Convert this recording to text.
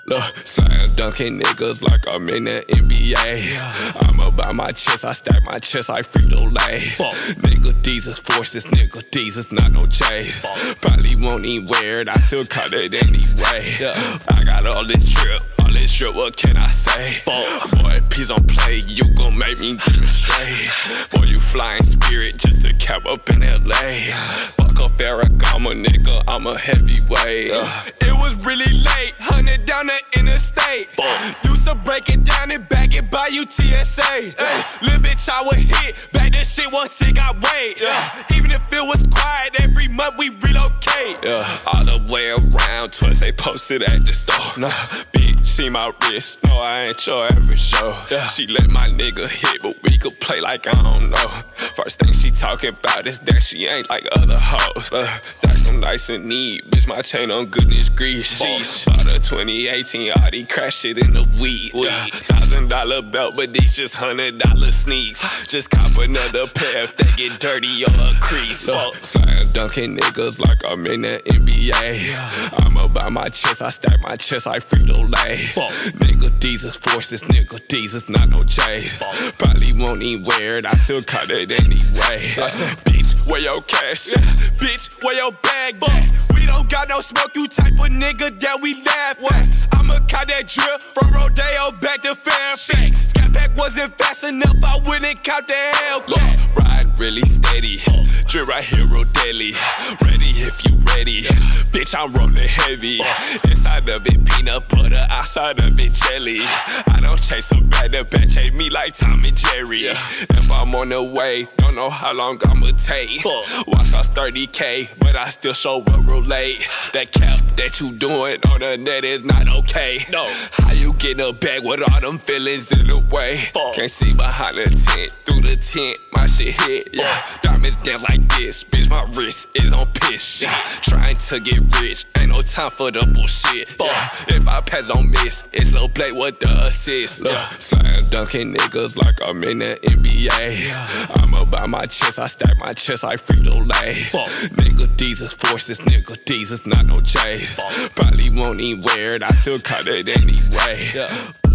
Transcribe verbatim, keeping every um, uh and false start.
Look, slam dunking niggas like I'm in the N B A. I'm about my chest, I stack my chest like Frito-Lay. Nigga, these is forces, nigga, these is not no J's. Probably won't even wear it, I still cut it anyway. I got all this drip, all this drip, what can I say? Boy, please don't play, you gon' make me demonstrate. Boy, you flying spirit, just a cap up in L A. Fuck a Ferragamo, nigga, I'm a heavyweight. It was really late, hundred down the interstate. Used to break it down and bag it by U T S A. Hey, little bitch, I would hit, back this shit once it got weight. Yeah. Even if it was quiet, every month we relocate. Yeah. All the way around, twice they posted at the store. Nah, bitch, see my wrist, no, I ain't your average show. Yeah. She let my nigga hit, but we could play like I don't know. First thing she talking about is that she ain't like other hoes. Uh, stack them nice and neat, bitch, my chain on goodness grease. Sheesh. Bought a twenty eighteen Audi, crashed it in the weed. Yeah. Thousand dollar belt, but these just hundred dollar sneaks. Just cop another pair if they get dirty or a crease. Uh, slam dunking niggas like I'm in the N B A. I'm about my chest, I stack my chest like Frito-Lay. Nigga, these is forces, nigga, these is not no J's. Probably won't even wear it, I still cut it anyway. I said, bitch, where your cash? Yeah. Bitch, where your bag? We don't got no smoke, you type of nigga that we laugh at. I'ma cut that drip from Rodeo back to Fairfax. Scat pack wasn't fast enough, I wouldn't count the Hellcat. Ride really steady, drip right here, Rodeli. Ready if you ready, bitch, I'm rolling heavy. Inside of it peanut butter, outside of it jelly. I don't chase a bad, the bitch chase me like Tom and Jerry. If I'm on the way, don't know how long I'ma take. Watch cost thirty K, but I still show up relate. That cap that you doing on the net is not okay. No, how you get a bag with all them feelings in the way? Can't see behind the tent, through the tent, my shit hit. Yeah, diamonds down like this, bitch, my wrist is on piss shit. Trying to get rich, ain't no time for the bullshit. Yeah. If I pass, don't miss, it's Lil Blake with the assist. Look, yeah. Slam dunking niggas like I'm in the N B A. Yeah. I'm about my chest, I stack my chest like Frito-Lay. Nigga, these is forces, nigga, these is not no J's. Probably won't even wear it, I still cut it anyway. Yeah.